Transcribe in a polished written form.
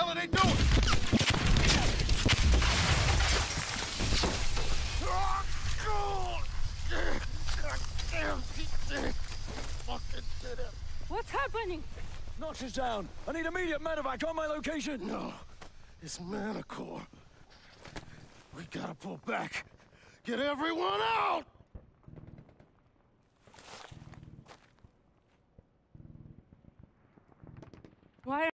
hell are they doing? Fucking did it. What's happening? Knox is down. I need immediate medevac on my location. No, it's Manticore. We gotta pull back. Get everyone out! Why